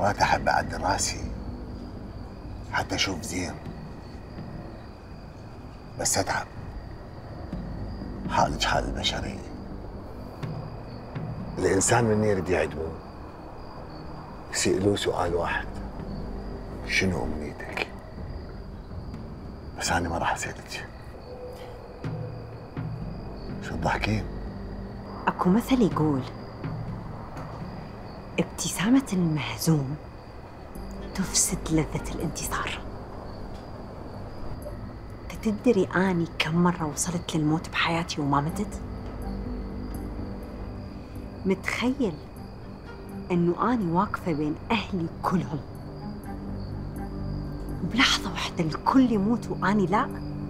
مرات أحب أعدل راسي حتى أشوف زين، بس أتعب. حالج حال البشرية. الإنسان من يريد يعدمه يسألوه سؤال واحد: شنو أمنيتك؟ بس أنا ما راح أسألك. شو تضحكين؟ أكو مثل يقول: ابتسامة المهزوم تفسد لذة الانتصار. تدري أني كم مرة وصلت للموت بحياتي وما متت؟ متخيل إنه أني واقفة بين أهلي كلهم بلحظة واحدة الكل يموت وأني لا؟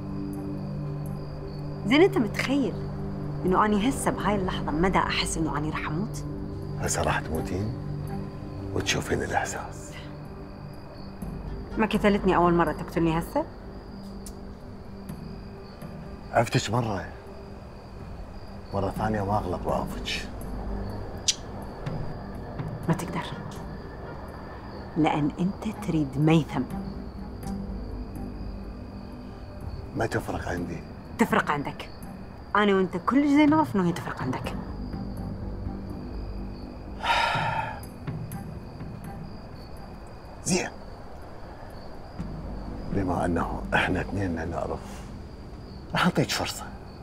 زين أنت متخيل إنه أني هسه بهاي اللحظة مدى أحس إنه أني رح أموت؟ هسه راح تموتين وتشوفين الإحساس. ما كتلتني أول مرة تقتلني هسه؟ عفتك مرة ثانية ما أغلط وأعفك. ما تقدر، لأن أنت تريد ميثم. ما تفرق عندي. تفرق عندك. أنا وأنت كل زي نعرف إنه هي تفرق عندك. زين، بما أنه إحنا اثنين نعرف، راح أعطيك فرصة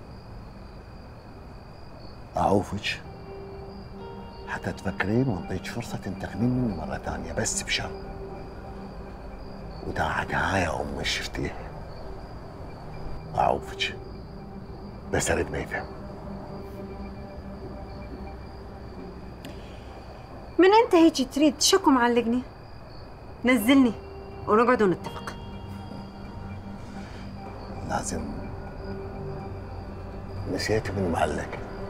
أعوفك حتى تفكرين، وأعطيك فرصة تنتقمين مني مرة ثانية، بس بشرط وداعت هاي أمي شفتيها أعوفك، بس أريد ميثم. من أنت هيك تريد شكو معلقني؟ نزلني ونقعد ونتفق. لازم نسيت من معلق.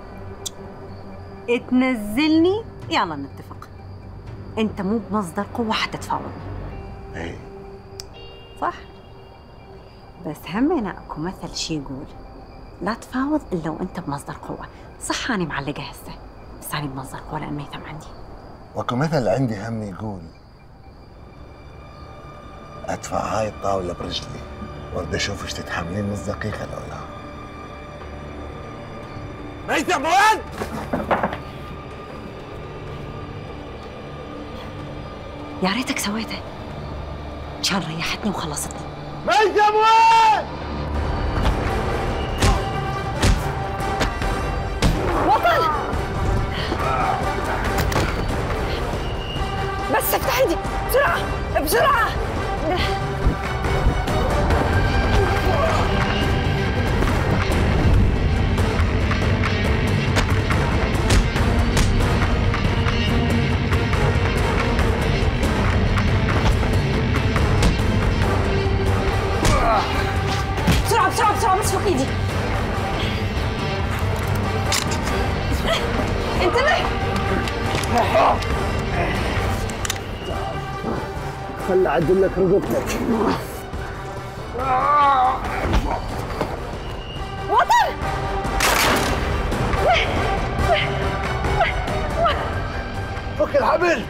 تنزلني يلا نتفق. انت مو بمصدر قوة حتى تفاوضني. ايه صح، بس همنا اكو مثل شي يقول: لا تفاوض الا وانت بمصدر قوة. صح اني معلقة هسه، بس اني بمصدر قوة لان ميثم عندي. واكو مثل عندي هم يقول: ادفع هاي الطاولة برجلي وارد اشوف ايش تتحملين من الدقيقة لو لا. ميثم وين؟ يا ريتك سويته، كان ريحتني وخلصتني. ميثم وين؟ وطن! بس افتح ايدي بسرعة بسرعة. بسرعة بسرعة بسرعة، بس فك ايدي. انتبه. خل اعدل لك رقبتك. وطن! فك الحبل.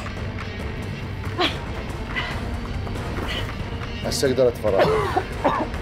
هسه اقدر اتفرج.